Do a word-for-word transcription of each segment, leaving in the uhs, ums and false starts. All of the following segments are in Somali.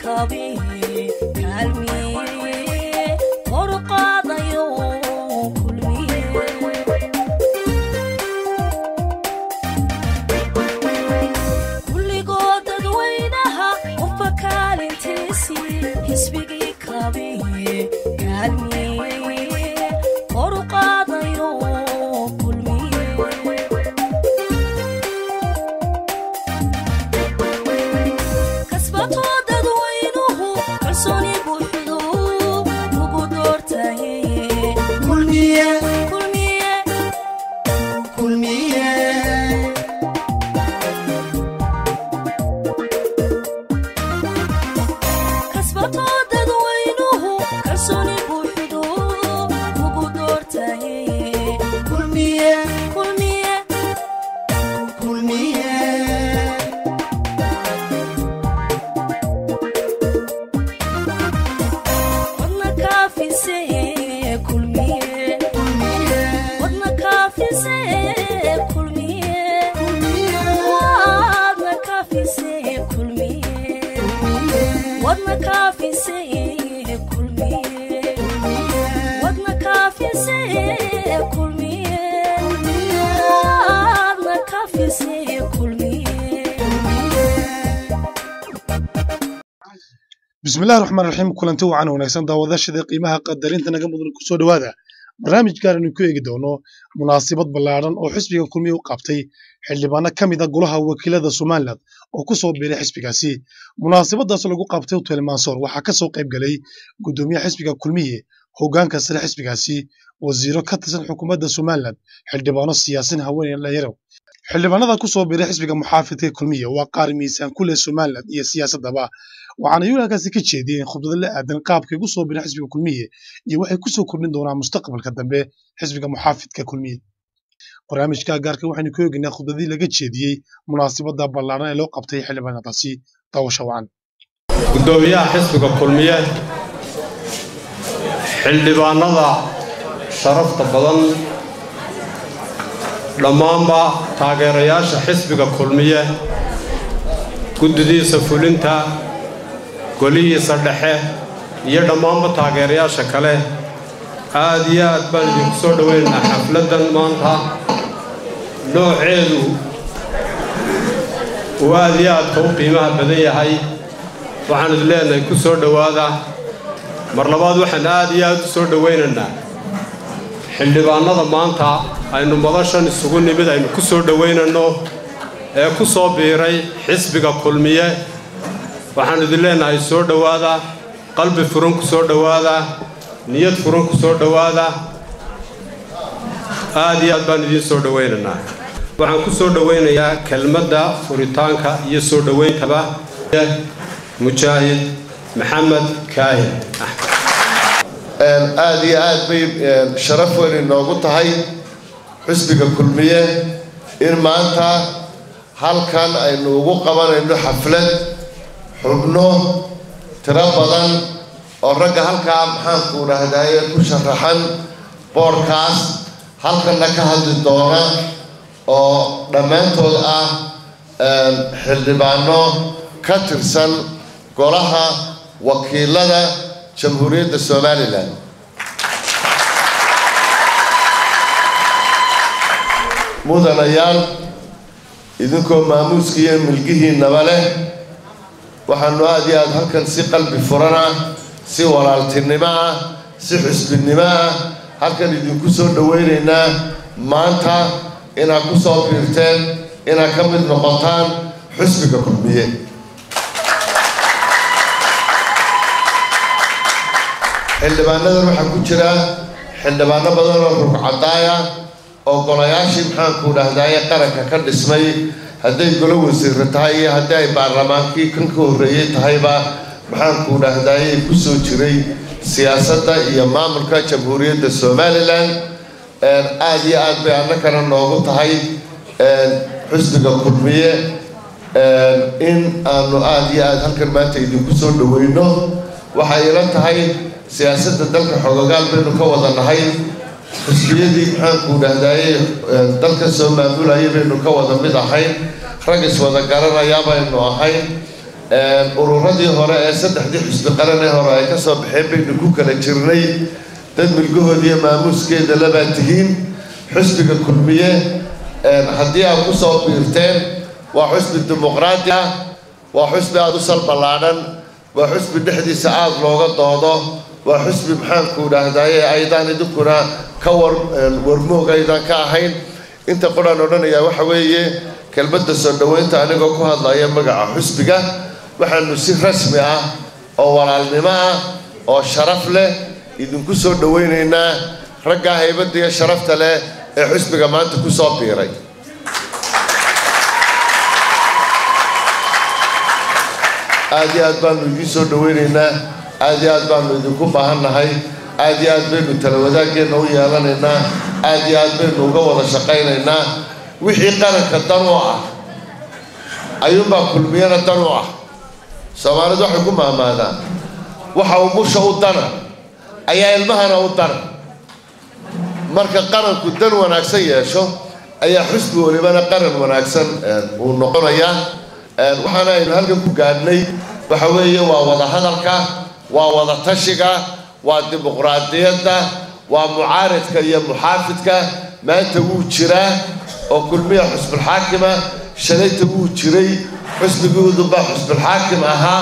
بسم الله الرحمن الرحيم كلنتي وعنا وناكسن داwadashada qiimaha qadarinta naga mudan ku soo dhawaada barnaamijkan ku eegi doono munaasabad ballaaran oo xisbiga kulmiye u qabtay xildhibaano kamid ah golaha wakiilada Soomaaliland oo ku soo biiray xisbigaasi munaasabadaas lagu qabtay Hotel Mansour waxa ka soo qayb galay gudoomiyaha xisbiga kulmiye hoggaanka sare xisbigaasi wasiiro ka tirsan xukuumadda Soomaaliland xildhibaano siyaasiin haween la yaro xildhibaanada ku soo biiray xisbiga muxaafidka kulmiye waa qaar miisaan ku leh Soomaaliland iyo siyaasadaba waxaana yuulkaasi ka jeediyeen khudbad la aadan qaabka ugu soo biiray xisbiga kulmiye iyo waxay ku soo kordhin doonaan mustaqbalka dambe xisbiga muxaafidka kulmiye barnaamijka gaarka waxaynu ku eegnaa khudbadii laga jeediyay munaasabada ballaaran ee loo qabtay xildhibaanadaasi daawasho wacan gudoomiyaha xisbiga kulmiye xildhibaanada sharafta badan dhammaanba taageerayaasha xisbiga kulmiye guddidiisa fulinta golihiisa dhexe iyo dhammaanba taageerayaasha kale aad iyo aad baan idinku soo dhaweynaynaa xafladan maanta nooceedu uu aad iyo aadka u qiimaha badan yahay waxaan idin leenahay ku soo dhowaada mar labaad waxaan aad iyo aad u soo dhaweynaynaa xildhibaanada maanta aynu madashan isugu nimid aynu ku soo dhaweynayno ee ku soo biiray xisbiga kulmiye waxaan idin leenahay soo dhowaada qalbi furan ku soo dhowaada niyad furan ku soo dhowaada aad iyo aad baan idin soo dhaweynaynaa waxaan ku soo dhaweynayaa kelmadda furitaanka iyo soo dhaweyntaba mujaahid maxamed kaahin aad iyo aad bay sharaf weyn inoogu tahay xisbiga kulmiye in maanta halkan aynu ugu qabanayno xaflad xubno tiro badan oo ragga halkaa maxaanku dhahdaye ku sharaxan boorkaas halkanna ka hadli doona oo dhammaantood ah xildhibaano ka tirsan golaha wakiilada jamhuuriyadda Soomaaliland mudanayaal idinkoo maamuuska iyo milkihiinaba leh waxaanu aad iyo aad halkan si qalbi furana si walaaltinimo ah si xisbinimo ah halkan idinku soo dhaweynaynaa maanta inaad ku soo biirteen inaad ka mid noqotaan xisbiga kulmiye xildhibaanadan waxaa ku jira xildhibaano badan oo rugcadaaya oo golayaashii maxaanku dhahdaye qaranka ka dhismay hadday golo wasiirra tahay iyo haddii ay baarlamaankii kan ka horreeyey tahayba maxaanku dhahdaye ku soo jiray siyaasadda iyo maamulka jamhuuriyadda Soomaaliland aad iyo aad bay annagana noogu tahay xisbiga kulmiye in aanu aad iyo aad halkan maanta idinku soo dhaweyno waxay ila tahay siyaasadda dalka xogogaal baynu ka wada nahay xisbiyadii maxaanku dhahdaye dalka soo maamulaya baynu ka wada mid ahayn rag is wada garanaya baynu ahayn ururadii hore ee saddexdii xisbi qaran ee hore ay ka soo baxeen baynu ku kala jirnay dad milgahood iyo maamuuskeeda labaa tihiin xisbiga kulmiye haddii aad ku soo biirteen waa xisbi dimuqraadi ah waa xisbi aada u sal ballaadhan waa xisbi dhexdiisa aada looga doodo waa xisbi maxaanku idhaahdaye aydaan idinkuna ka war warmoog aydaan ka ahayn inta qodhaan odhanayaa waxa weeye kelmadda soo dhoweynta anigoo ku hadlaya magaca xisbiga waxaanu si rasmi ah oo walaalnimo ah oo sharaf leh idinku soo dhoweynaynaa raggaa haybadda iyo sharafta leh ee xisbiga maanta ku soo biiray aad iyo aad baanu idiin soo dhoweynaynaa aad iyo aad baanu idinku baahannahay aad iyo aad baynu tala wadaageenna u yeelanaynaa aad iyo aad baynu uga wada shaqaynaynaa wixii qaranka dan u ah ayuunbaa kulmiyana dan u ah soomaalidu waxay ku maamaadaan waxa umusha u dana ayaa ilmahana u dana marka qaranku dan wanaagsan yeesho ayaa xisbi walibana qaran wanaagsan uu noqonayaa waxaana aynu halkan ku gaadhnay waxa weeye waa wada hadalka waa wada tashiga waa dimuqraadiyadda waa mucaaridka iyo muxaafidka maanta wuu jiraa oo kulmiya xisbulxaakima shalayta wuu jiray xisbiguudunbaa xisbulxaakim ahaa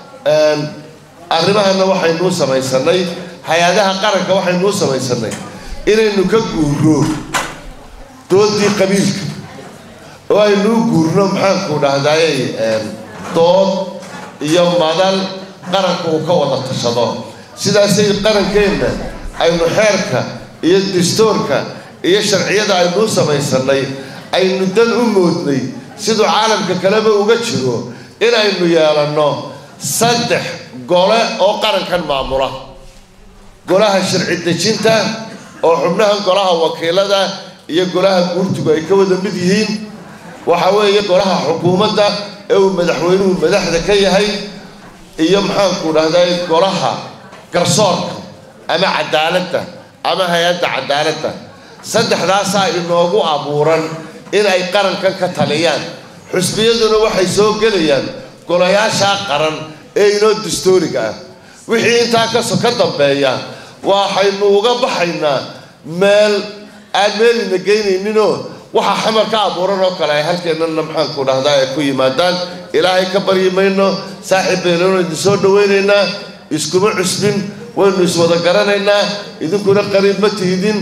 arrimahana waxaynuu samaysanay hay-adaha qaranka waxaynuu samaysanay inaynu ka guuro doodii qabiilka oo aynuu guurno maxaanku dhahdaye dood iyo madal qaranka uu ka wada tashado sidaasay qarankeenna aynu xeerka iyo dastuurka iyo sharciyada aynuu samaysanay aynu dan u moodnay siduu caalamka kaleba uga jiro inaynu yeelanno saddex gole oo qarankan maamula golaha sharci dejinta oo xubnaha golaha wakiilada iyo golaha guurtigu ay ka wada mid yihiin waxa weeye golaha xukuumadda ee uu madaxweynuhu madaxda ka yahay iyo maxaanku dhahday golaha garsoorka ama cadaaladda ama hay-adda cadaaladda saddexdaasaa inoogu abuuran in ay qarankan ka taliyaan xusbiyaduna waxay soo gelayaan golayaashaa qaran ee inoo dastuuriga ah wixii intaa kaso ka dambeeya waxaynu uga baxaynaa meel aan meelina geynayninoo waxa xamar ka abuuran oo kale ay halkeennana maxaanku dhahdaa ay ku yimaadaan ilaahay ka baryi mayno saaxiib beelano idin soo dhoweynaynaa iskuma cusbin waynu iswada garanaynaa idinkuna qariib ma tihidin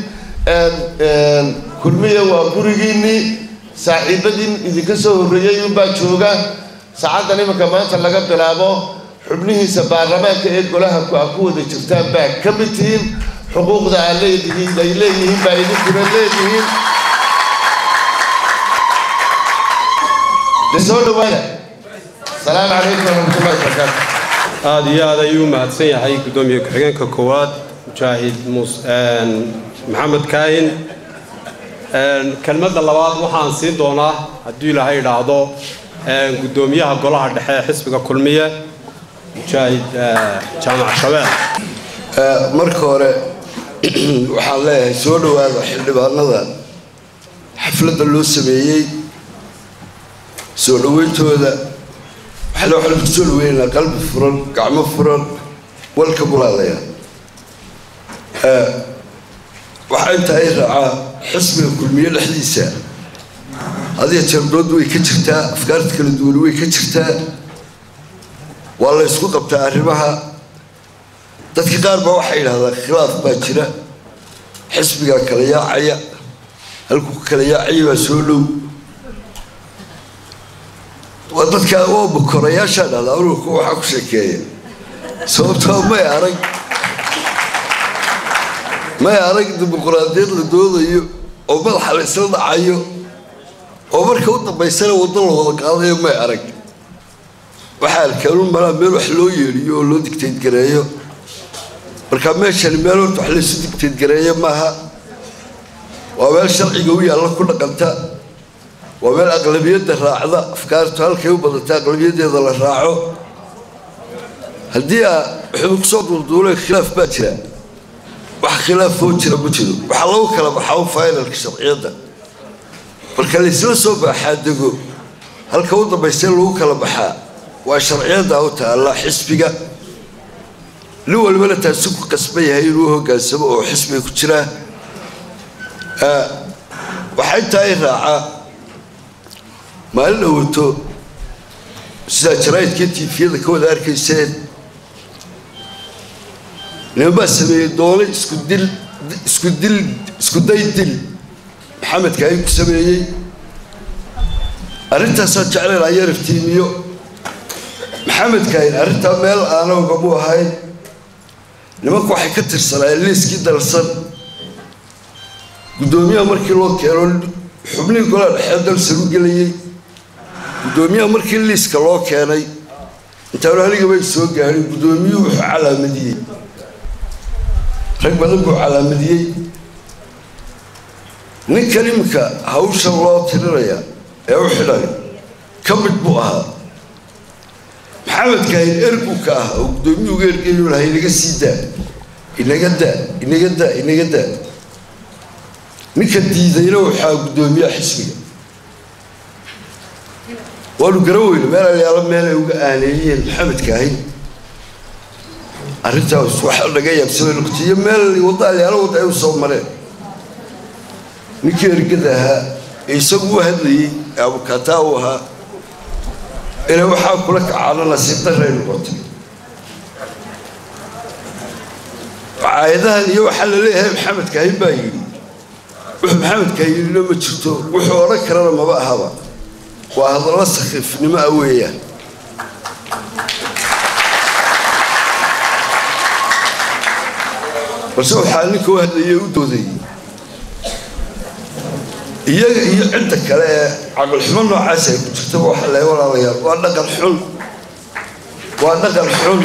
kulmiya waa gurigiinnii saaxiibadiin idinka soo horreeyey unbaa jooga saacaddan iminka maanta laga bilaabo xubnihiisa baarlamaanka ee golaha ku ku wada jirtaan baa ka mid tihiin xuquuqda aan leedihiin ay leeyihiin baa idinkuna leedihiin soo dhawaada salaamu calaykum waraxmatullahi wabarakaatu aad iyo aad ayuu mahadsan yahay gudoomiye ku-xigeenka koowaad mujaahid maxamed kaahin kelmadda labaad waxaan siin doonaa hadduu ilaahay idhaahdo gudoomiyaha golaha dhexe ee xisbiga kulmiye mujaahid jaamac shabeel marka hore waxaan leeyahay soo dhawaada xildhibaanada xafladda loo sameeyey soo dhaweyntooda waxaa waxaan ku soo dhaweynaa qalbi furan gacmo furan walka bulaalaya waxaa inta ay raacaa xisbiga kulmiye dhexdiisa hadiya jeerdood way ka jirtaa afkaarta kala duwan way ka jirtaa waa la isku qabtaa arrimaha dadka qaar baa waxay yidhahdaa khilaaf baa jira xisbigaa kala yaacaya halkuu kala yaacaya baa soo dhow waa dadka oo bukorayaashaa dhahdaa ururka waxaa ku sheekeeya sababtoo may arag may arag dimuqraadiyad la doodayo oo madaxa la isla dhacayo oo marka u dambaysana waddan la wada qaadayo may arag waxaa alkaanuun malaa meel wax loo yeedhiyo oo loo digtayd gareeyo marka meeshani meel horta wax laysu digtayd gareeyo maaha waa meel sharciga u yaalla ku dhaqanta waa meel aqlabiyadda raacda afkaartu halkay u badanta aqlabiyaddeeda la raaco haddii aa wuxuu kusoo duulduulay khilaaf baa jira wax khilaafoo jira ma jiro waxaa lagu kala baxaa u faynalka sharciyadda marka laysla soo baaxaa dego halka u dambaystee lagu kala baxaa وشرعية أو تعالى حسبك لو الولد تسوق قسمية هي روحه قاسم أو حسبك كتيرة وحتى يراعى ما له تو سجرات كتير في ذا كود أركيسين لما سمي دولي سكدل سكدل سكديدل محمد كايب سمي أرنت سجل على يعرف تيميو محمد كاين أرنت مال أنا وقبوه هاي لما كوا حكتر صلاة ليس كده الصن قدومي أمر كيلو كيلو حبني يقول الحد السروق لي قدومي أمر كيلو ليس كلو كاني أنت ولا هنيجي بيسوق يعني قدومي على مدي ركب ذنبه على مدي نكلمك هوش الله تريا يا وحلاي كبت بوها محمد كاين إركوك وقدومي وغير كيلو هاي اللي قصيدة إنه جدا إنه جدا إنه جدا نكدي ذي روح قدومي حسبي وقالوا قروي ما اللي يعلم ما له آليين محمد كاين أرجع وسوح ولا جاي بسوي القتية ما اللي وضع لي على وضع يوصل مرة نكير كذا يسووا هذي أو كتاوها إلى وحاك لك على نصيب غير القتل عايدها اليوم حل ليه محمد كاين باين محمد كاين لما تشوفه وحورك كرر ما بقى هذا وهذا رسخ نما قوية بس هو حالك واحد يودو ذي هي عندك كلا عقل حمل نوعاسة تكتبوا حلا ولا غير وأنا قال حل وأنا قال حل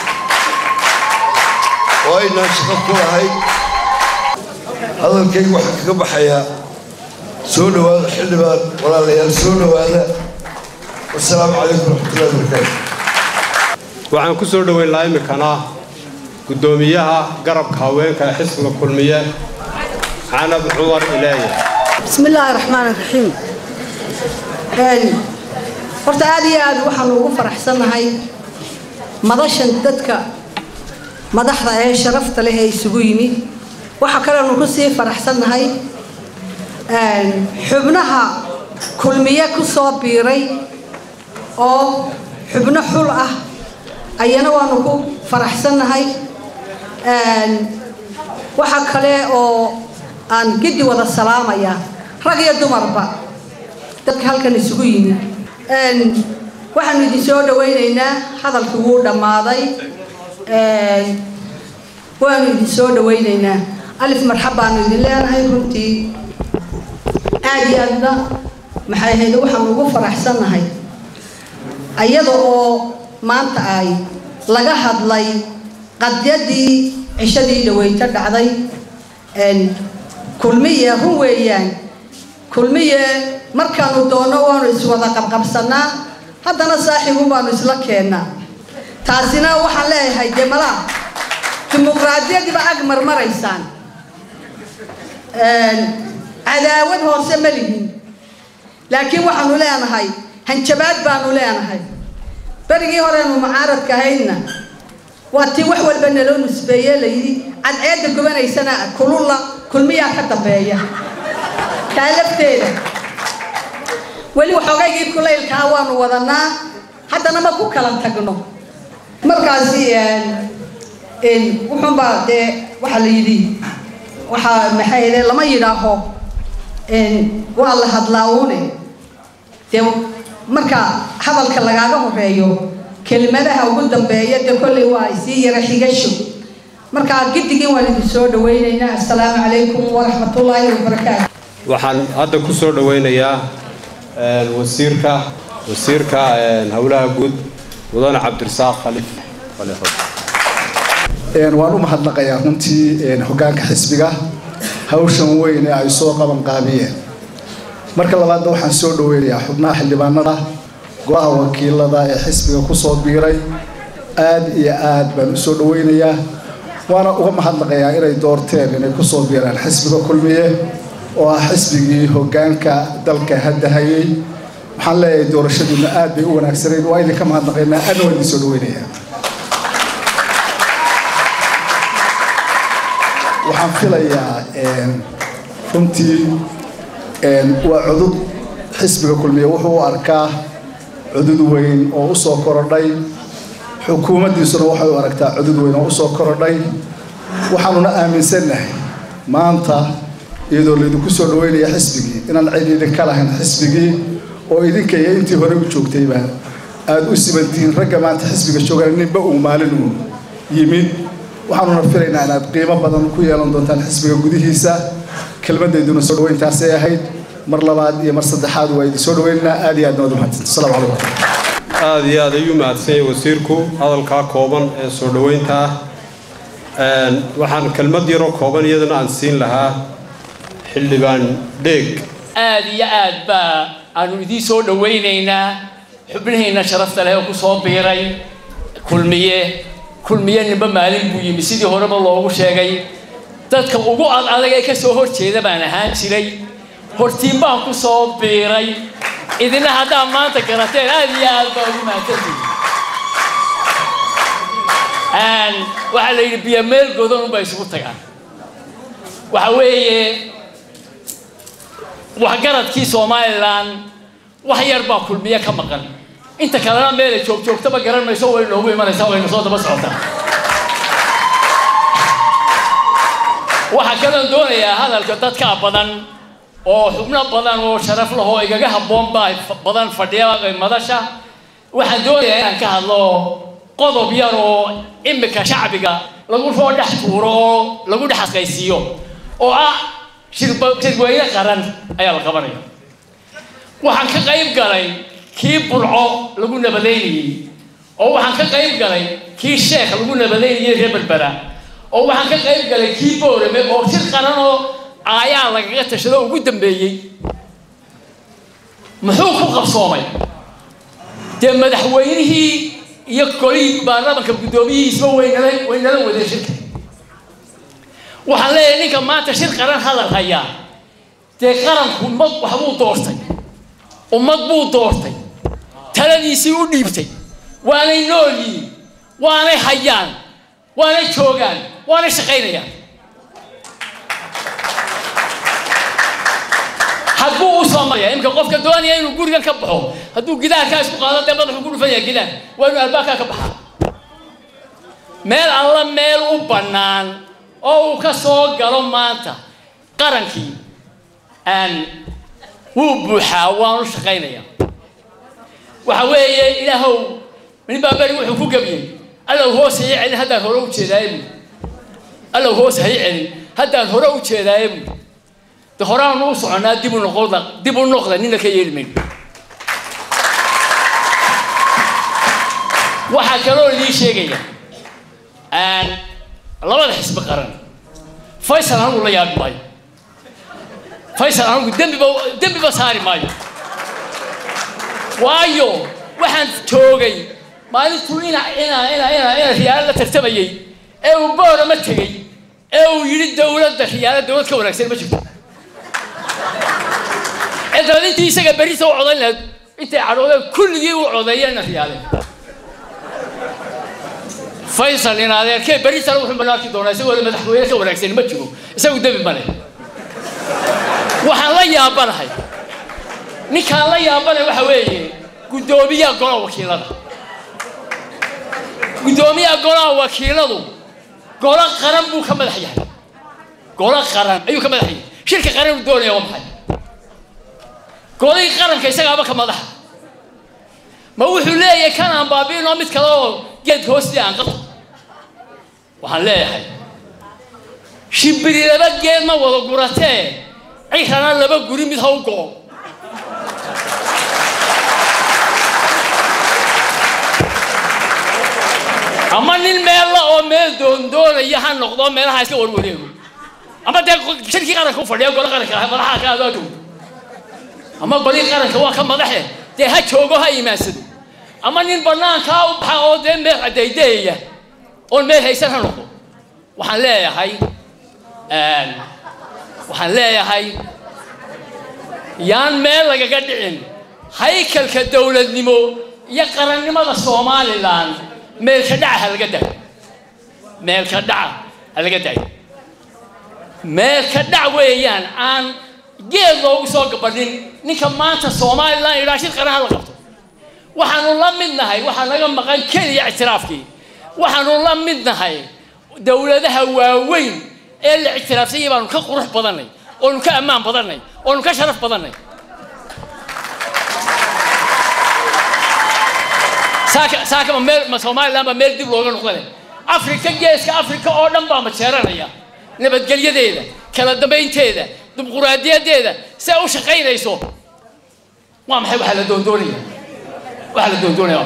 وأي ناس كلها هاي هذا الكي واحد كم حياة سولو هذا حلبان ولا ليال سولو هذا والسلام عليكم ورحمة الله وبركاته. waxaan ku soo dhaweyn lahaa imikana gudoomiyaha garabka haweenka xisbiga kulmiye Canab Cumar Ilaahi. Bismillahir Rahmanir Rahiim. Een horta aad iyo aad waxaan ugu faraxsanahay madashan dadka madaxda ee sharafta leh ee isugu yimid waxa kale oo ku sii faraxsanahay een xubnaha kulmiye ku soo biiray oo xubno xul ah ayana waanu ku faraxsanahay een waxa kale oo aan gidi wada salaamaya rag iyo dumarba dadka halkan isugu yimid een waxaan idin soo dhaweynaynaa hadalku wuu dhamaaday een waan idin soo dhaweynaynaa alif marxabaan idin leenahay runtii aad iyo aad maxay ahayd waxaan ugu faraxsanahay ayada oo maanta ay laga hadlay qadyadii cishadii dhaweyta dhacday een kulmiye run weeyaan kulmiye markaanu doono waanu iswada qabqabsanaa haddana saaxiibu baanu isla keennaa taasina waxaan leeyahay jamala dimuqraadiyadiiba ag marmaraysaan een cadaawad hoose ma lihin laakiin waxaanu leenahay hanjabaad baanu leenahay برجي هرانو معارض كهينا واتي وحول بنلون سبيا ليدي عن عيد الجبنة يسنا كل الله كل مية حتى بيا كالفتين ولي وحوجي كل الكهوان وضنا حتى أنا ما كو كلام تجنو مركزي إن وحن بعد وحليدي وح محيلة لما يراهو إن والله هدلاوني تيم marka hadalka lagaaga horeeyo kelmadaha ugu dambeeyay kulli waa isii yara xigasho marka gidigin waan idin soo dhaweynaynaa assalaamu calaykum wa rahmatullaahi wa barakaatuh waxaan hadda ku soo dhaweynayaa ee wasiirka wasiirka ee hawlaha guud wadana Cabdirasaaq Khalif Khalifo een waan u mahadnaqayaa runtii een hoggaanka xisbiga hawshan weyn ee ay soo qaban qaabiyeen marka labaad waxaan soo dhaweynayaa xubnaha xildhibaanada golaha wakiilada ee xisbiga ku soo biiray aad iyo aad baan u soo dhaweynayaa waana uga mahadnaqayaa inay doorteen inay ku soo biiraan xisbiga kulmiye oo ah xisbigii hoggaanka dalka hadda hayay waxaan leeyahay doorashadiina aad bay u wanaagsaneyd waa idinka mahadnaqaynaa aadna waa idin soo dhaweynayaa waxaan filayaa runtii waa cudud xisbiga kulmiye wuxuu u arkaa cudud weyn oo u soo korodhay xukuumaddiisuna waxay u aragtaa cudud weyn oo u soo korodhay waxaanuna aaminsannahay maanta iyadoo laydinku soo dhaweynaya xisbigii inaan cid idinka lahayn xisbigii oo idinka iyo intii hore u joogtayba aad u sibantihiin ragga maanta xisbiga joogaan ninba uu maalin uu yimid waxaanuna filaynaa inaad qiimo badan ku yeelan doontaan xisbiga gudihiisa kelmadayduna soo dhaweyntaasay ahayd mar labaad iyo mar saddexaad waa idin soo dhaweynaynaa aad iyo aad nabad mahadsanti asalaamu calaykum aad iyo aad ayuu mahadsan yahay wasiirku hadalkaa kooban ee soo dhaweynta ah waxaan kelmad yaroo kooban iyadana aan siin lahaa xildhibaan dheeg aad iyo aad baa aanu idiin soo dhaweynaynaa xubnihiina sharafta leh oo ku soo biiray kulmiye kulmiye ninba maalin buu yimi sidii horeba loogu sheegay dadka ugu ad adag ee ka soo horjeeda baan ahaan jiray hortiin baan ku soo biiray idina haddaa maanta garateen aad iyo aad baa ugu mahadsantihiin waxaa la yidhi biyo meel godan unbaa isugu tagaan waxa weeye waxgaradkii somalilan wax yar baa kulmiye ka maqan inta kalena meelay joogjoogtaba garan mayso way noogu imanaysaa wayna soo daba socotaa waxaa kaloon doonayaa hadalka dadka badan oo xubno badan oo sharaf lahoo igaga habboon baa badan fadhiya madasha waxaan doonayaa inaan ka hadlo qodob yar oo imika shacbiga lagu soo dhex tuuro oo lagu dhex adkaysiiyo oo ah shirweyne qaran ayaa la qabanaya waxaan ka qayb galay kii burco lagu nabadaynayey oo waxaan ka qayb galay kii sheekh lagu nabadaynayey reer berbera oo waxaan ka qayb galay kii boorame oo shir qaran oo ayaa lagaga tashado ugu dambeeyey muxuu ku qabsoomay dee madaxweynihii iyo kolii baarlamaanka guddoomiyihiisba waynala waynala wadeen shirka waxaan leeyahay ninka maanta shir qaran hadal hayaa dee qaranku ummad waxbuu doortay ummad buu doortay taladiisii u dhiibtay waanay nool yihiin waanay hayaan waanay joogaan waanay shaqaynayaan hadduu u soo maraya imika qofka doonaya inuu gurigan ka baxo hadduu gidaarkaa isku qaado dee madaxuu ku dhufanaya gidaar waa inuu albaabkaa ka baxaa meel alla meel u bannaan oo uu ka soo galo maanta qarankii aan wuu buuxaa waanu shaqaynayaa waxa weeye ilaahow min baa beri wuxuu ku gabiyey allow hoos hay celin haddaan hore u jeedaaye buu allow hoos hay celin haddaan hore u jeedaaye buu de horaanu u soconaa dib u noqda dib u noqda nina ka yeeli mayno waxaa kaloo lii sheegaya labada xisbi qaran faysal anigu la yaabi maayo faysal anigu dembiba dembiba saari maayo waayo waxaan joogay maalintuu ina ina ina ina ina riyaalo la tartamayey ee uu boorama tegey ee uu yidhi dowladda riyaalo dowlad ka wanaagsan ma jirto إذا أنت يسقى بريس أو عضلنا أنت عروضة كل يوم عضينا في هذا فيصل هنا هذا كيف بريس أروح الملاك دونا يسوي ولا مدحوية يسوي ولا يسوي ما تشوفه يسوي دم الملك وحلا يا بنهاي نكالا يا بنه وحويه قدومية قرا وكيلنا قدومية قرا وكيلنا قرا قرن بو كمل حياه قرا قرن أيو كمل حياه شركة قرن الدنيا يوم حي قولي قرن كيسا أبا كمدح ما هو حلية كان عن بابين ومت كلاو جد هوستي عن قط وحلية حي شبري لبا جد ما ولا قرته عيش أنا لبا قري متهوقو أما نيل ميلا أو ميل دون دون يهان نقطة ميلا هاي سكور وريه أما ده شركة قرن كوفر ده قرن قرن كه ملها كذا دو أما قولي قرن كوا كم ملحه ده هاي شوقه هاي ماسد أما نين برنامج كاو بحاول ده ميل عديدية أول ميل هاي سنة نقطة وحنلاقي هاي آن وحنلاقي هاي يان ميل لقى قدعين haykalka dowladnimo iyo qarannimada Soomaaliland meel ka dhaca laga day meel ka dhaca laga day meel ka dhac weeyaan aan geed loogu soo gabadhin ninka maanta Soomaaliland ilaashid qaran la qabto waxaanu la midnahay waxa laga maqan kaliya ictiraafkii waxaanu la midnahay dawladaha waaweyn ee la ictiraafsay baanu ka qurux badanay oo ka ammaan badanay oo ka sharaf badanay saaka saaka meel ma Soomaaliland ba meel dib looga noqday Afrika geeska Afrika oo dhan baa ma jeeranaya nabadgelyadeeda kala dambeynteeda dimuqraadiyadeeda si ay u shaqeynayso waa maxay waxa la doondoonaya waxa la doondoonaya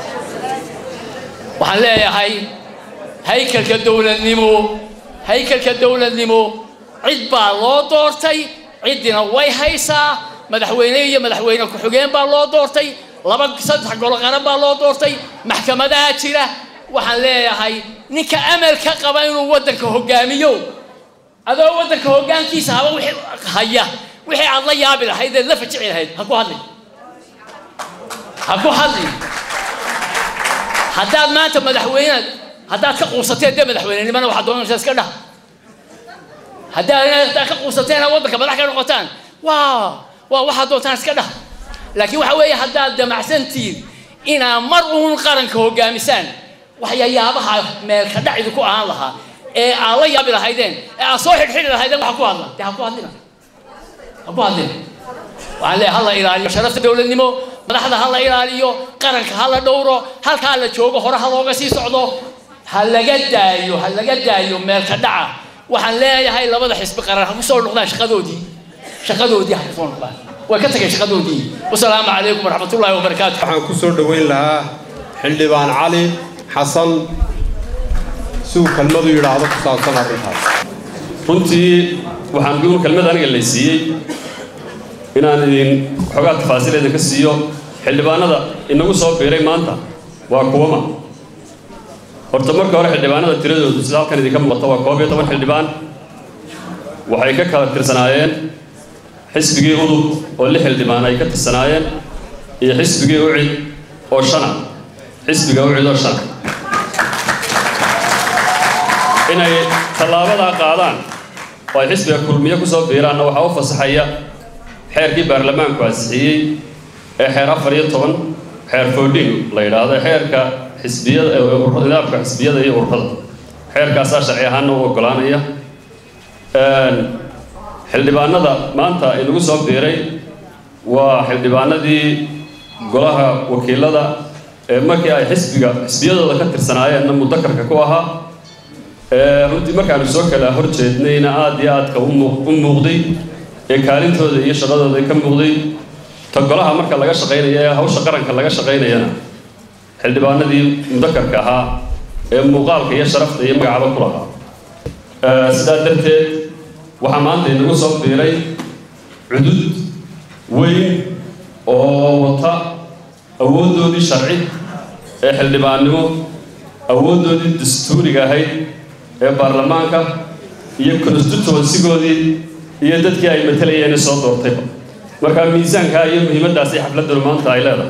waxaan leeyahay haykalka dowladnimo haykalka dowladnimo cid baa loo doortay cidina way haysaa madaxweyne iyo madaxweyne ku xigeen baa loo doortay laba saddex gol qaran baa loo doortay maxkamadaha jira waxaan leeyahay ninka amal ka qaba inuu wadanka hogaamiyo adoo wadanka hogaankiisa haba wixii haya wixii aad la yaabi lahayd la fajici lahayd ha ku hadli ha ku hadli haddaad maanta madaxweyne haddaad ka quusateen dee madaxweynenimana waxaad doonaysaa iska dhah haddaad ka quusateen wadanka madax ka noqotaan waa waa waxaad doontaan iska dhah laakiin waxa weeye haddaad damacsantiin inaa mar uun qaranka hogaamisaan waxyaabaha meel ka dhacid ku aan lahaa ee aan la yaabi lahaydeen ee aan soo xidhxidhi lahaydeen waxa ku hadla ha ku hadlina ha ku hadlina waxaan leeyahay hala ilaaliyo sharafta dowladnimo madaxda hala ilaaliyo qaranka hala dhowro halkaa la joogo hore ha looga sii socdo ha laga daayo ha laga daayo meel ka dhaca waxaan leeyahay labada xisbi qaran ha ku soo noqdaan shaqadoodii shaqadoodii ha ku soo noqdaan way ka tagay shaqadoodii wassalaamu calaykum waraxmatullaahi wabarakaatuh waxaan ku soo dhaweyn lahaa xildhibaan cali xasan suu kalmadu yidhaahdo ku saabsan arrintaas runtii waxaan guur kalmad aniga la siiyey inaan idin xogaa tafaasiileeda ka siiyo xildhibaanada inagu soo biiray maanta waa kuwama horta marka hore xildhibaanada tiradoodu sida halkan idinka muuqata waa koob iyo toban xildhibaan waxay ka kala tirsanaayeen xisbigii udub oo lix xildhibaan ay ka tirsanaayeen iyo xisbigii ucid oo shana xisbiga ucid oo shana inay tallaabada qaadaan oo ay xisbiga kulmiye ku soo biiraanna waxaa u fasaxaya xeerkii baarlamaanku ansixiyey ee xeer afar iyo toban xeer foodhin la yidhaahdo xeerka xisbiyada nidaamka xisbiyada iyo ururada xeerkaasaa sharci ahaanna u oggolaanaya xildhibaanada maanta inagu soo biiray waa xildhibaanadii golaha wakiilada ee markii ay xisbiga xisbiyadooda ka tirsanaayeenna mudakarka ku ahaa runtii markaanu soo kala hor jeednayna aad iyo aadka u muuqday ee kaalintooda iyo shaqadooda ka muuqday ta golaha marka laga shaqaynaya ee hawsha qaranka laga shaqaynayana xildhibaanadii mudakarka ahaa ee muuqaalka iyo sharafta iyo magacaba ku lahaa sidaa darteed waxaa maanta inagu soo biiray cudud weyn oo wata awooddoodii sharci ee xildhibaannimo awooddoodii dastuuriga ahayd ee baarlamaanka iyo constituencygoodii iyo dadkii ay matalayeen soo doortayba markaa miisaanka iyo muhiimaddaasi xafladdu maanta ay leedahay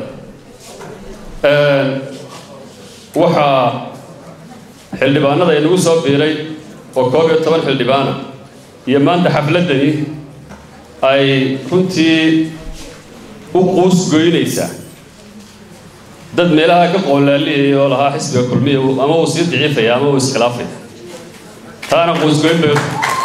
waxaa xildhibaanada inagu soo biiray oo koob iyo toban xildhibaana iyo maanta xafladdani ay runtii u quus goynaysaa dad meelaha ka qoolaaliyaya oo lahaa xisbiga kulmiya ama uu sii daciifaya ama uu iskhilaafaya taana quusgoyn bay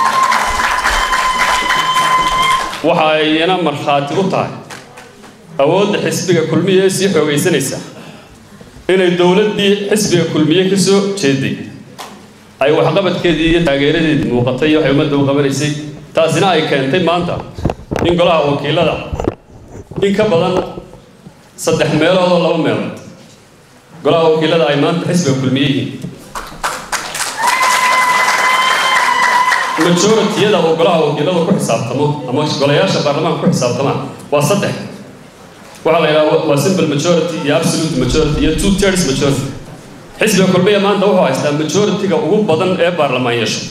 waxa ayna markhaati u tahay awoodda xisbiga kulmiya ee sii xoogaysanaysa inay dowladdii xisbiga kulmiye ka soo jeeday ay waxqabadkeedii iyo taageeradeedii muuqatay waxay ummadda u qabanaysay taasina ay keentay maanta in golaha wakiilada in ka badan saddex meelood oo laba meelood golaha wakiilada ay maanta xisbiga kulmiye yihiin majority-yada oo golaha wakiilada ku xisaabtamo ama golayaasha baarlamaanka ku xisaabtamaan waa saddex waxaa la yidhaha waa simple majority iyo absolute majority iyo two thirds majority xisbiga kulmiya maanta wuxuu haystaa majority-ga ugu badan ee baarlamaan yeesho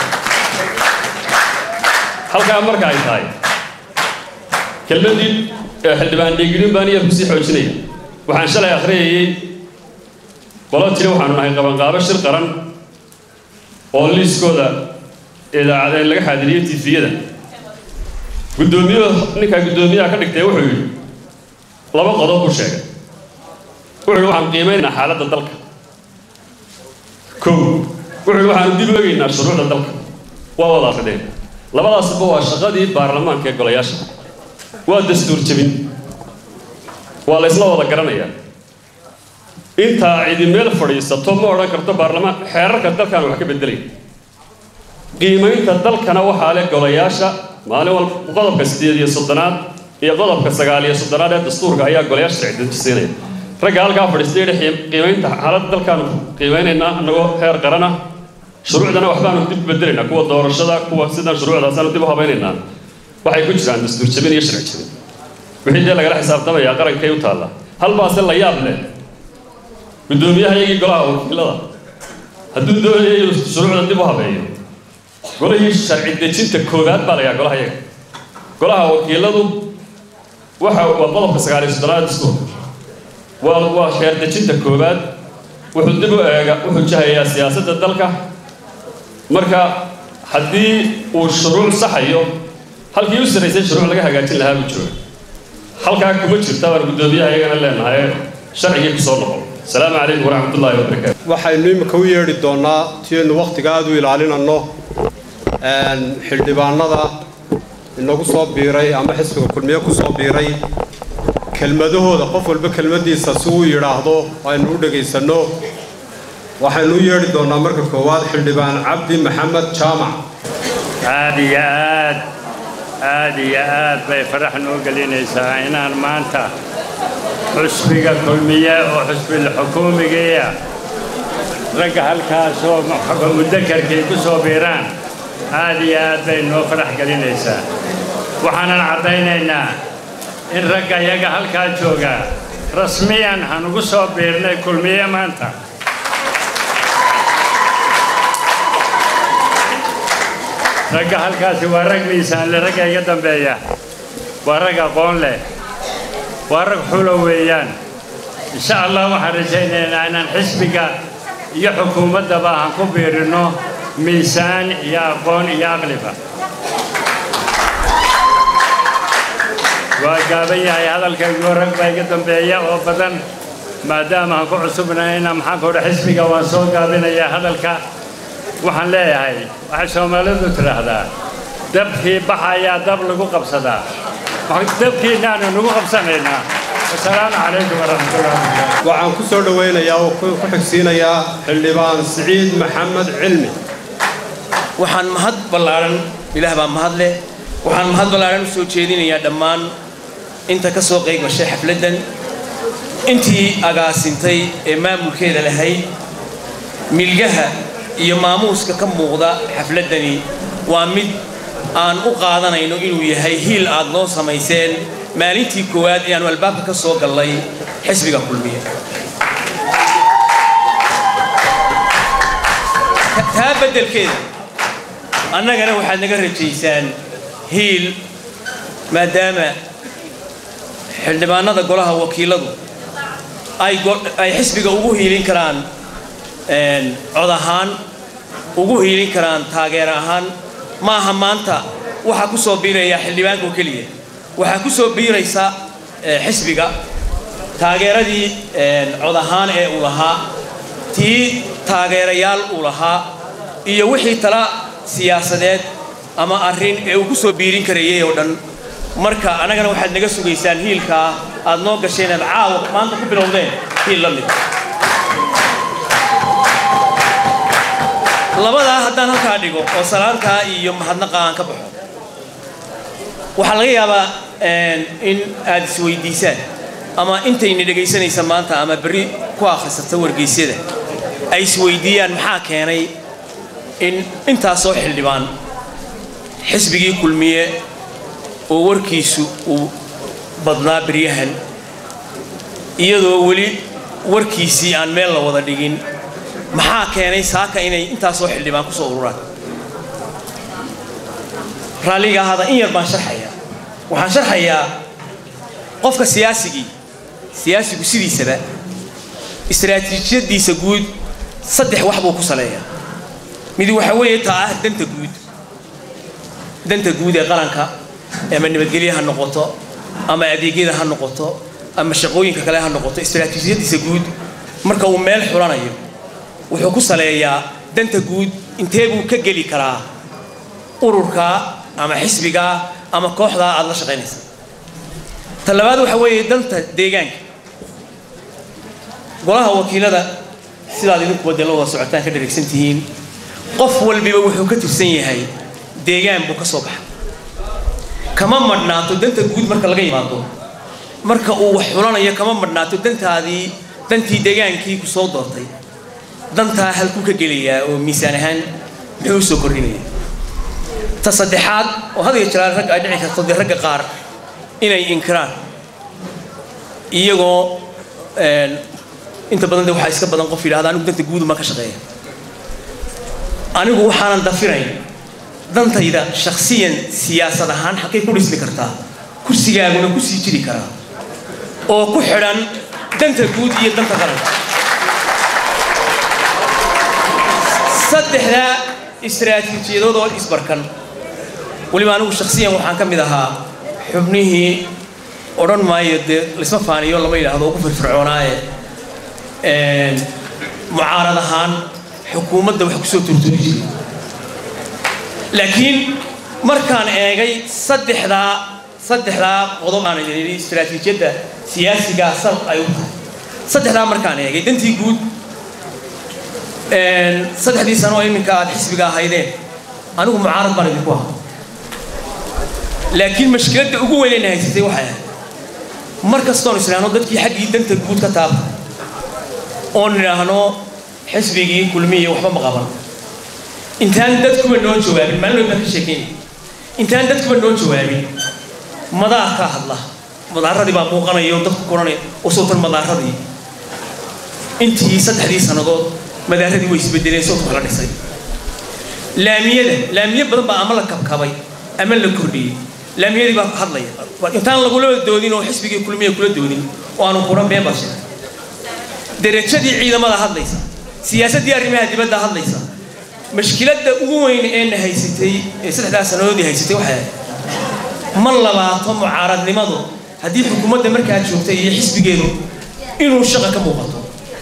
halkaa marka ay tahay kelmaddii xildhibaan dhiigilin baan iyo kusii xoojinaya waxaan shalay akhriyayay qolo tiri waxaanu nahay qabanqaabo shir qaran oo liiskooda idaacada laga xaadiriyay tifiyada guddoomiyaha ninka guddoomiyaha ka dhigtay wuxuu yidhi laba qodob u sheegay wuxuu yidhi waxaan qiimaynaynaa xaaladda dalka kow wuxuu yidhi waxaanu dib u eegaynaa shuruucda dalka waa wada akrideen labadaasba waa shaqadii baarlamaanka ee golayaasha waa dastuur jebin waa la isla wada garanayaa intaa cidi meel fadhiisato ma odhan karto baarlamaan xeerarka dalkan wax ka bedelay qiimaynta dalkana waxaa leh golayaasha maalin walba qodobka sideed iyo soddonaad iyo qodobka sagaal iyo soddonaad ee dastuurka ayaa golayaasha sharci dejinaya ragga halkaa fadhiistay qiimaynta xaaladda dalkaanu qiimaynaynaa annagoo heer qarana shuruucdana waxbaanu dib bedelaynaa kuwa doorashada kuwa sidan shuruucdaasaanu dib u habaynaynaa waxay ku jiraan dastuur jabin iyo sharci jabin wixii dee lagala xisaabtamayaa qarankay u taalla halbaase la yaab leh guddoomiyaha iyagii golaha wakiilada hadduu doonaya inuu shuruucda dib u habeeyo golihii sharci dejinta koowaad baa layaa golaha iyaga golaha wakiiladu waxa waa qodobka sagaal iyo soddonaad dastuurka waa waa xeer dejinta koowaad wuxuu dib u eega wuxuu jahayaa siyaasadda dalka marka haddii uu shuruuc saxayo halkii u saraysay shuruuc laga hagaajin lahaa buu jooga halkaa kuma jirta baan guddoomiyaha iyagana leenahay sharcigii ku soo noqon السلام عليكم ورحمة الله وبركاته. waxaynu imika u yeedhi doonaa tiyaynu waqtiga aad u ilaalinano xildhibaanada inagu soo biiray ama xisbiga kulmiye ku soo biiray kelmadahooda qof walba kelmadiisa si uu yidhaahdo aynu u dhagaysano waxaynu u yeedhi doonaa marka koowaad xildhibaan cabdi maxamed jaamac aad iyo aad aad iyo aad bay farax noo gelinaysaa inaan maanta xusbiga kulmiye oo xusbiga xukuumiga ragga halkaas oo mudakarkay ku soo biiraan aad iyo aad bay noo farax gelinaysaa waxaanan caddaynaynaa in ragga iyaga halkaa jooga rasmiyan hanugu soo biirnay kulmiye maanta ragga halkaasi waa rag miisaan leh ragga iga dambeeya waa rag aqoon leh waa rag xulo weeyaan insha allah waxaan rajaynaynaa inaan xisbiga iyo xukuumaddaba aan ku biirino miisaan iyo aqoon iyo aqliba waa gaaban yahay hadalkaygoo rag baa iga dambeeya oo badan maadaama aan ku cusubnayna maxaan ku dha xisbiga waan soo gaabinayaa hadalka waxaan leeyahay waxay soomaalidu tidhaahdaa dabkii baxayaa dab lagu qabsadaa dabkiinaanu nagu qabsanaynaa asalaamu calaykum waraxmatullahi wabarakaatu waxaan ku soo dhawaynayaa oo ku xigsiinayaa xildhibaan siciid maxamed cilmi waxaan mahad ballaaran ilaah baa mahad leh waxaan mahad ballaaran u soo jeedinayaa dhammaan inta ka soo qayb gashay xafladdan intii agaasintay ee maamulkeeda lahayd milgaha iyo maamuuska ka muuqda xafladdani waa mid aan u qaadanayno inuu yahay hiil aad noo samayseen maalintii koowaad ee aanu albaabka ka soo gallay xisbiga kulmiye taa beddelkeeda annagana waxaad naga rajaysaan hiil maadaama xildhibaanada golaha wakiiladu ay xisbiga ugu hiilin karaan cod ahaan ugu hiilin karaan taageer ahaan ma aha maanta waxaa ku soo biiraya xildhibaanka oo keliya waxaa ku soo biiraysa xisbiga taageeradii cod ahaan ee uu lahaa tii taageerayaal uu lahaa iyo wixii tala siyaasadeed ama arrin ee uu ku soo biirin karayay oo dhan marka annagana waxaad naga sugaysaan hiilkaa aad noo gasheen aad caawa maanta ku bilowdeen hiil la mid labadaa haddaan halkaa dhigo oo salaantaa iyo mahadnaqa aan ka baxo waxaa laga yaabaa in aad isweydiisaan ama intayna dhegaysanaysa maanta ama berri ku akhrisata wargeysyada ay isweydiiyaan maxaa keenay in intaasoo xildhibaan xisbigii kulmiye oo warkiisu uu badnaa beryahan iyadoo weli warkiisii aan meel la wada dhigin maxaa keenay saaka inay intaasoo xildhibaan ku soo ururaan raalliga ahada in yar baan sharxayaa waxaan sharxayaa qofka siyaasigii siyaasigu sidiisaba istiraatiijiyadiisa guud saddex wax buu ku saleeyaa mid waxa weeye taa ah danta guud danta guud ee qaranka ama nabadgelyo ha noqoto ama adeegyada ha noqoto ama shaqooyinka kale ha noqoto istiraatiijiyadiisa guud marka uu meel xulanayo wuxuu ku saleeyaa danta guud intee buu ka geli karaa ururka ama xisbiga ama kooxda aad la shaqeynaysa talabaad waxa weeye danta deegaanka golaha wakiilada sidaad idinku wadalada socotaan ka dheregsantihiin qof walbiba wuxuu ka tirsan yahay deegaan buu ka soo baxay kama madhnaato danta guud marka laga yimaado marka uu wax xulanayo kama madhnaato dantaadii dantii deegaankii ku soo doortay dantaa halkuu ka gelayaa oo miisaan ahaan muxuu soo kordhinaya ta saddexaad oo had iyo jeer rag ay dhici karto dee ragga qaar inay inkiraan iyagoo inta badan de waxaa iska badan qof yidhahda anigu danta guud uma ka shaqeeya anigu waxaanan dafirayn dantayda shakhsiyan siyaasad ahaan xaqay ku dhismi kartaa kursigaaguna ku sii jiri karaa oo ku xidhan danta guud iyo danta qaranka saddexda istiraatiijiyadood oo isbarkan weliba anigu shakhsiyan waxaan ka mid ahaa xubnihii odhan maayo dee laisma faaniyo lama yidhaahdo ugu firfircoonaaye mucaarad ahaan xukuumadda wax kusoo turturi jiray laakiin markaan eegay saddexdaa saddexdaa qodob aan yidhi istiraatiijiyadda siyaasigaa sal ay u tahay saddexdaa markaan eegay dantii guud saddexdii sano oo iminka aad xisbiga ahaydeen anigu mucaarad baan idinku ahaa laakiin mashkiladda ugu weynayna haysatay waxay ahayd mar kastoon isnaano dadkii xaggii danta guud ka taabta oon idhaahno xisbigii kulmiya waxba ma qaban intaan dadkuba noo jawaabin maalin baan ka sheekeynay intaan dadkuba noo jawaabin madaar ka hadla madaaradii baa muuqanaya oo dadku koranaya oo soo tan madaaradii intii saddexdii sannadood madaaradii way isbedeleen soo kala dhisay laamiyada laamiye badan baa ama la kabkabay ama la kordhiyey laamiyadii baa hadlaya intaan lagula doodin oo xisbigii kulmiya kula doodin oo aanu kuran been baa sheegay درجتي عيدا ما هذليس سياسة دي أرميها دي بدها هذليس مشكلة أقوين إن هيستي سلح ده سنة دي هيستي وحياة ملا ما طم عارض لماذا هذه الحكومة المركز شوفتي يحس بجيله إنه الشغل كموقته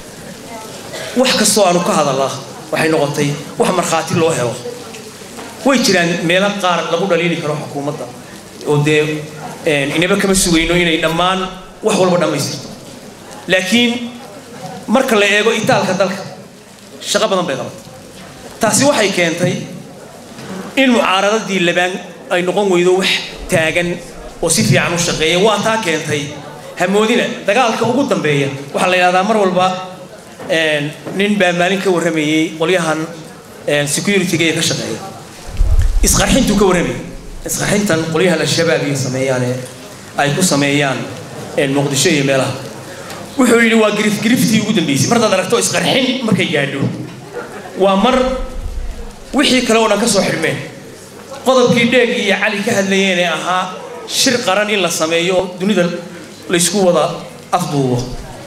وحك الصوان وكهذا الله وحين نغطي وحمر خاطر الله هو ويجران ميلاد قارب لابد ليني كروح حكومة وده إن بكم السوينو إن إنمان وحول بدنا ما يصير لكن marka la eego itaalka dalka shaqo badan bay qabatay taasi waxay keentay in mucaaradadii labaan ay noqon weydo wax taagan oo si fiican u shaqeeya waa taa keentay hamoodina dagaalka ugu dambeeya waxa la yiraahdaa mar walba een nin baa maalin ka waramayay qolyahan een security-ga ka shaqeeya isqarxintu ka waramayay isqarxintan qolyaha la shabaab ay sameeyaan ay ku sameeyaan een muqdisho iyo meelaha wuxuu yiri waa grif griftii ugu dambeysay markaad aragto isqarxin markay gaadho waa mar wixii kale oo ka soo xirmeen qodobkii dheeg iyo cali ka hadlayeen ee ahaa shir qaran in la sameeyo dunida la isku wada afduubo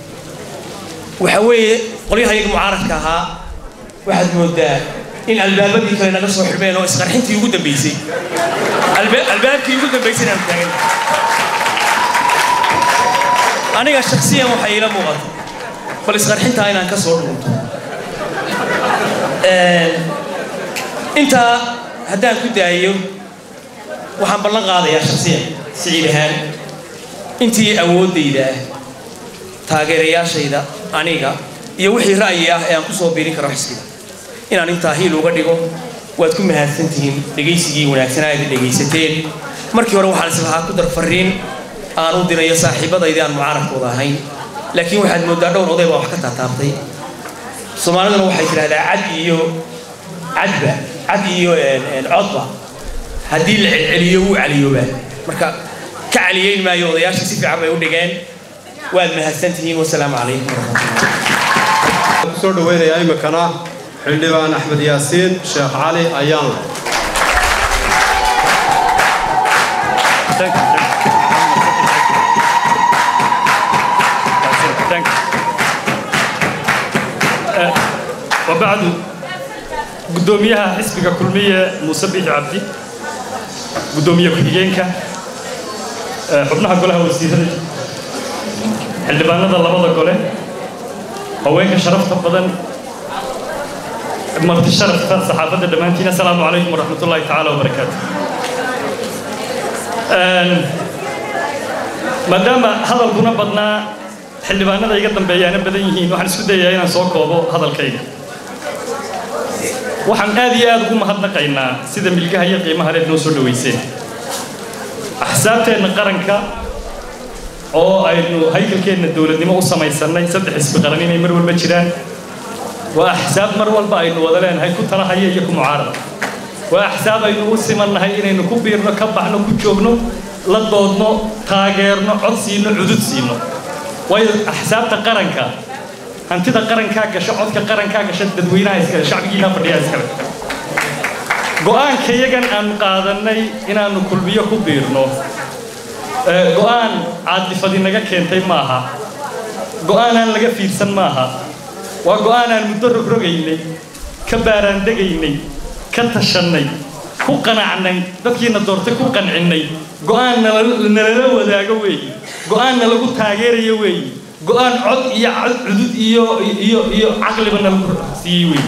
waxa weeye qolyaha iyaga mucaaradka ahaa waxaad moodaa in albaabadii kale naga soo xirmeen oo isqarxintii ugu dambeysay albaabkii ugu dambeysay aan taagan aniga shakhsiyan waxa ila muuqata bal isqarxinta inaan ka soo dhunto ee inta haddaan ku daayo waxaan ballan qaadayaa shakhsiyan siciid ahaan intii awoodayda taageerayaashayda aniga iyo wixii ra'yi ah ee aan ku soo biirin karo xisbiga inaan intaa hiil uga dhigo waad ku mahadsantihiin dhegaysigii wanaagsanaa ee dhegaysateen markii hore waxaan islahaa ku dar fariin aan u dirayo saaxiibadayda aan mucaaradkooda ahayn laakiin waxaad moodaa dhowr oday baa wax ka taataabtay soomaaliduna waxay tidhahdaa cad iyo cadba cad iyo codba haddii la celceliyo wuu caliyoobaa marka ka caliyeyn maayo odayaasha si fiican bay u dhigeen waad mahadsantihiin wasalaamu calaykum waraxmatullahi soo dhaweynayaa imikana xildhibaan axmed yaasiin sheekh cali ayaan وبعد قدوميها حسبك كلمية مصبيح عبدي قدومية كحيجينك حبناها قولها وزيرة اللي بأنا ذا الله بضا قوله هوينك شرفت بدن مرت الشرف صحافة الدمانتين السلام عليكم ورحمة الله تعالى وبركاته مادام هذا الكون بدنا حل بأنا ذا يقدم بيانا بدنيهين وحن سود يانا سوق وضو هذا الكيد وحن هذه هذا قوم هذا قينا سيدا ملكها هي قيمة هذا نوصل لويسين أحسابته نقرنك أو إنه هيكل كين الدولة دي ما هو سماي سنة يسبح حسب قرنين يمر والمجران وأحساب مر والباقي إنه وذلين هاي كنت ترى هي يكون معارضة وأحساب إنه سمنا هاي إنه كبيرنا كبحنا كجوبنا لضودنا تاجرنا عصينا عدد سينا وأحساب تقرنك أنت تقرنك كشعب كقرنك كشد دوينا إسكال شعب جينا فدي إسكال قوان كيجان أن قادنا إن أنه كل بيا كبيرنا قوان عاد فدينا كنتي معها قوان أنا لقى فيرسن معها وقوان أنا مدرك رجيني كبارن دقيني كتشني كوكنا عني دكينا دورت كوكنا عني قوان نللو ذا قوي قوان نلقو تاجر يوي قوان عد يا عد عدود يو يو يو عقل بنا سيوي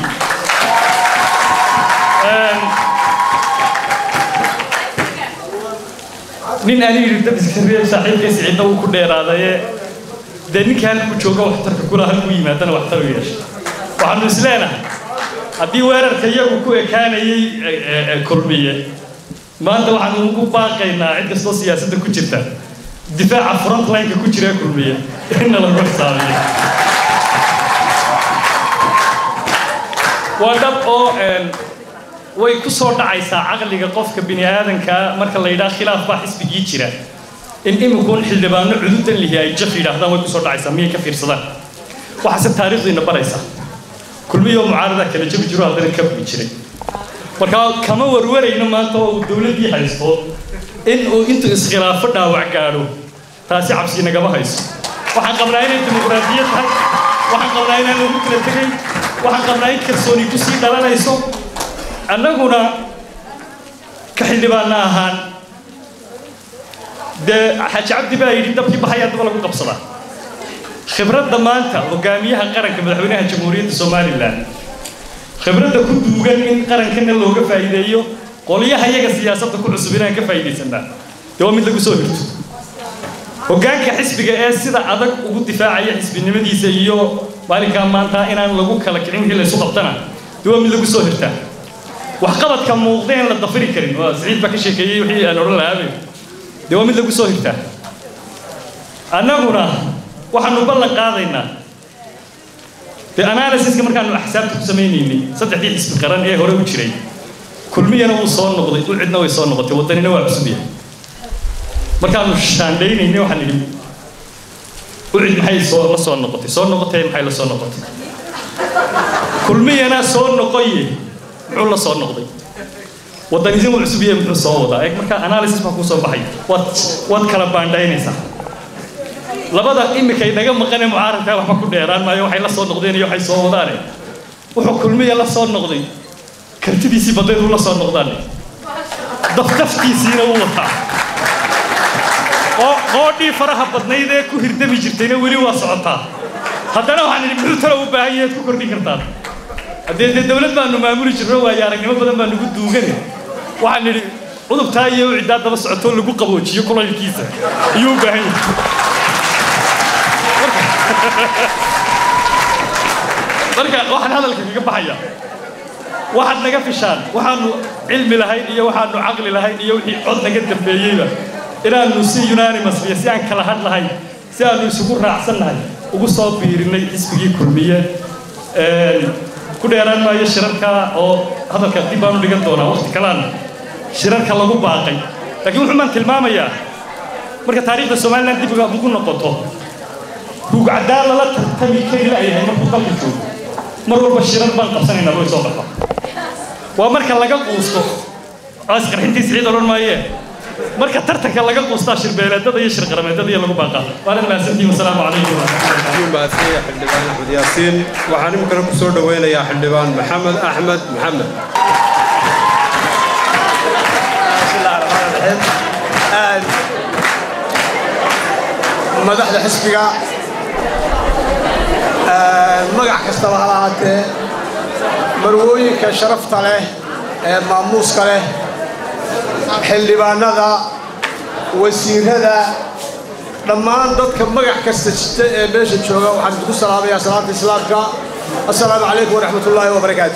نين أنا يريد بسكرية صاحب كسيدنا وكل هذا دني كان كوجوجا وحتى كل هالقوي ما تنا وحتى وياش وعن سلالة أبي ورر كيا وكو كان يي كرمية ما أنت وعن وكو باقينا عند قصة سياسة كوجتا دفاع فرنت لاين كوجرا كرمية إحنا لنروح صاري ودب أو way ku soo dhacaysaa aqliga qofka bini aadanka marka la yiraahdo khilaaf baa xisbigii jira in imikoon xildhibaano cududan lihiay jaf yiraahdaan way ku soo dhacaysaa miyay ka fiirsadaan waxa se taariikhdiina baraysa kulmiyo mucaarada kala jabi jiro halkan ka jiray marka kama warwarayna maanta oo dawladii haysto in uu inta iskhilaafo dhaawac gaaro taasi cabsi naga hayso waxaan qabnaa inay dimuqraadiyad tahay waxaan qabnaa inay lagu kala tagay waxaan qabnaa in kalsooni ku sii dhalanayso annaguna ka xildhibaana ahaan de xaji cabdi baa yidhi dabkii baxaya daba lagu qabsadaa khibradda maanta hogaamiyaha qaranka madaxweynaha jamhuuriyadda somalilan khibradda ku duugan in qarankana looga faa'iideeyo qolyaha iyaga siyaasadda ku cusub inaan ka faa'iidaysanaa de waa mid lagu soo hirto hogaanka xisbiga ee sida adag ugu difaacaya xisbinimadiisa iyo maalinkaa maanta inaan lagu kala kicin wixii la isu qabtana de waa mid lagu soo hirtaa وحقبت كم موضوعين للضفير كريم سعيد بكشي كي وحي أنا أقول لها ده هو مثل قصة هرتا أنا هنا وحن نبلغ قاضينا أنا على أساس كمان كانوا أحساب تسميني صدق دي اسم قرن إيه هو وشري كل مية أنا وصان نقطة يقول عندنا وصان نقطة وطني نوع بسبيه ما كانوا شاندين هنا وحن نجيب وعند محي صان صان نقطة صان نقطة محي صان نقطة كل مية أنا صان نقطة علا صار نقضي والدنيزين والعسبية مثل الصوت هيك مركا أناليسيس ما كوسو بحي وات وات كلام باندايني صح لبدا إمي كي نجم مقنع معارض كلام ما كل إيران ما يوحي لا صار نقضين يوحي صوت داري وحكل مية لا صار نقضي كنت دي سي بدل ولا صار نقضاني دفتفتي سينا ووطا قودي فرح بدني ذا كهير دمي جرتين ولي واسعتا هذا لو عن المرتبة وباهية كوكردي كرتان هذه الدولة ما إنه ما يمرج الروا يا رجل ما بدنا ما نقول دوغني وعن اللي قلب تايو عداد بس عطول لقو قبوش يقول الكيسة يوبهين بركة واحد هذا اللي كيف بحيا واحد نقف في شان واحد علم لهاي واحد عقل لهاي وحي عدنا قدم بيجيبه إلى إنه سي يوناني مصري سي عن كلا هاد لهاي سي إنه سكور رأسنا لهاي وقصوا بيرني اسمه كلمية كل يران ما يشركها أو هذا كتيبان اللي قدونا وقت كلام شركة الله باقي لكن محمد كلمة يا مركز تاريخ الصومال لندي بقى بقول نقطة بقول عدالة لا تهتمي كي لا يعني مركز قبل شو مرور بشيران بان قصني نروي صوبها ومركز لقى قوسه أذكر هندي سعيد أرون ما يه marka tartanka laga quustaa shirbeeleedada iyo shirqarameedada iyo lagu baaqaa waana mahadsantihiin wasalaamu calaykum mahadsanyahay xildhibaan axmed yaasiin waxaan iminkana ku soo dhaweynayaa xildhibaan maxamed axmed maxamed madaxda xisbiga magac kastaba ha lahaatee marwooyinka sharafta leh ee maamuuska leh xildhibaanada wasiirada dhammaan dadka magac kasta jita ee meesha jooga waxaan idinku salaamayaa salaanta islaamka assalaamu calaykum waraxmatullaahi wabarakaatu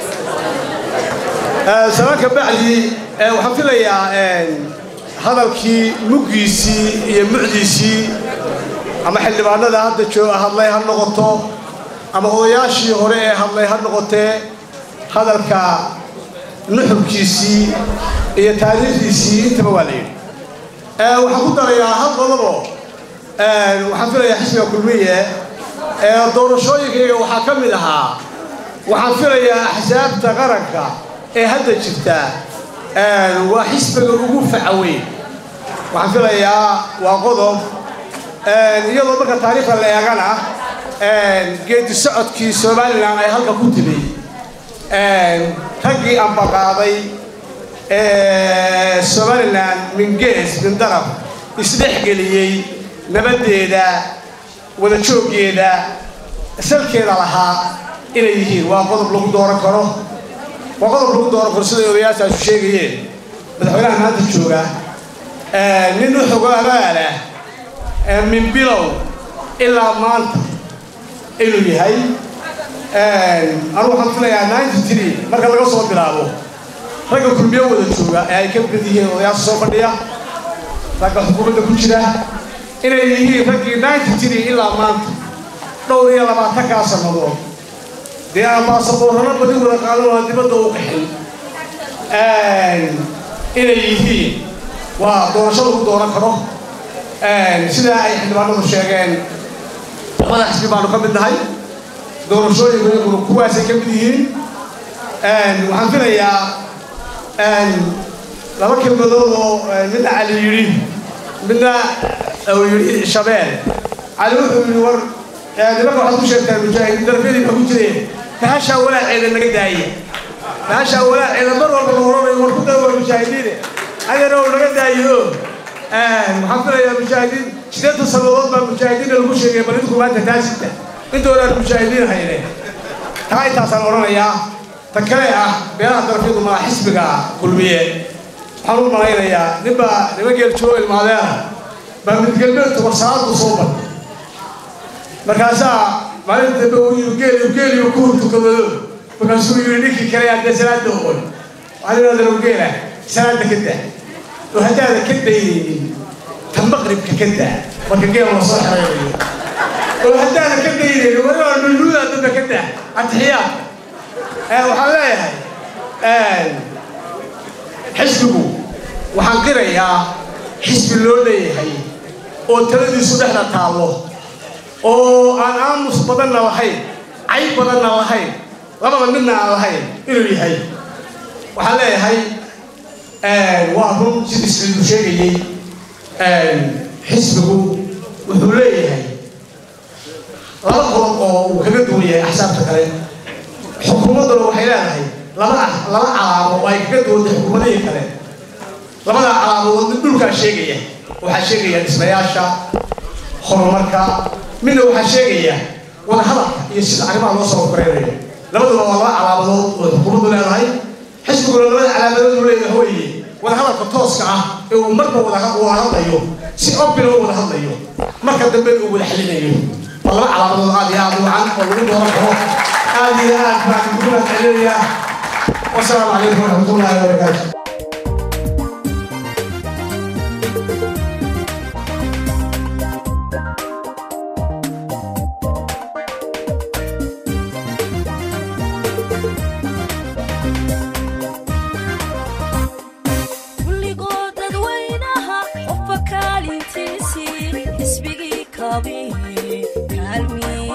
salaanka bacdi waxaan filayaa hadalkii muggiisii iyo mucdiisii ama xildhibaanada hadda jooga hadlay ha noqoto ama odayaashii hore ee hadlay ha noqotee hadalka nuxurkiisii iyo taariikhdiisii intaba waa la yidhi waxaan ku darayaa hal qodoboo waxaan filayaa xisbiga kulmiye doorashooyinkayga waxaa ka mid ahaa waxaan filayaa axsaabta qaranka ee hadda jirta waa xisbiga ugu facaweyn waxaan filayaa waa qodob iyadoo marka taariikhda la eegana geedi socodkii somalilan ay halka ku timi raggii ambaqaaday somalilan min gees min darab isdhexgeliyey nabaddeeda wada jooggeeda salkeeda lahaa inay yihiin waa qodob lagu dooran karo waa qodob lagu dooran karo siday odayaashaasu sheegayeen madaxweynaha maanta jooga nin u xogo abaalah min bilow ilaa maanta inuu yahay anu waxaan filayaa ninety three marka laga soo bilaabo ragga kulmiyo wada jooga ee ay ka mid yihiin odayaasha soo fadhiya ragga xukuumadda ku jira inay yihiin raggii ninety three ilaa maanta dhowr iyo labaatankaa sannadood dee aan baasaboorrano badi wada qaadan aan dibadda u qaxin inay yihiin waa doorasho lagu dooran karo sidaa ay xildhibaanadu sheegeen madax xisbi baanu ka mid nahay doorashooyinku iyaguna kuwaasay ka mid yihiin waxaan filayaa laba kelmadood oo midna cali yidhi midna uu yidhi shabeel cali wuxuu yidhi war nimanka waxaad ku sheegtaan mujaahidiin darafyadii baa ku jireen bahashaa walaaceeda naga daaya bahashaa walaaceeda mar walba la oranayo war ku dawa mujaahidiine ayana uu naga daayo waxaan filayaa mujaahidiin sideetan sannadood baa mujaahidiina lagu sheegay bal idinku maanta taasita intoodaan mujaahidiin hayne taa intaasaan odhanayaa ta kale ah beelaha darafyadu maa xisbiga kulmiye waxaan u malaynayaa ninbaa niman geeljoo ilmaadeena baa midgelbeedtu warsaadu soo bad markaasaa maalinta dambe uu yidhi geeli geeliyo ku hurtukadado markaasuu yidhi ninkii kale haddee salaada oqon waxaan idhahdana geela salaada ka daa oo haddaada ka daynaynin ta maqribka ka daa marka geel la soo xeraynayo oo haddaada ka daynaynin waliba dhulluudaa dambe ka daa atixiyaad waxaan leeyahay xisbigu waxaan qirayaa xisbi loo leeyahay oo taladiisu dhexda taallo oo aan aamus badanna lahayn cayb badanna lahayn labada midna aan lahayn inuu yahay waxaan leeyahay waa run sidii siciidu sheegayey xisbigu wuxuu leeyahay laba qodob oo uu kaga duwan yahay axsaabta kale xukuumadduna waxay leedahay laba laba calaamo oo ay kaga duwantay xukuumadihii kale labadaa calaamood mid dhulkaa sheegaya waxaa sheegaya dhismayaasha horumarka midna waxaa sheegaya wadahadalka iyo sida arrimaha loo soo koreynayo labaduba waa laba calaamadood oo xukuumaddu leedahay xisbiguna labada calaamadood uu leeyahay weeye wadahadalka tooska ah ee uu marba wada hadlayo si obina u wada hadlayo marka dambe uu wada xalinayo waa laba calaamadood aad iyo aad u wacan oo lagu dooran karo aad iyo aad baan ugu mahadcelinayaa wasalaamu calaykum waraxmatullaahi wabarakaatu Kaalmi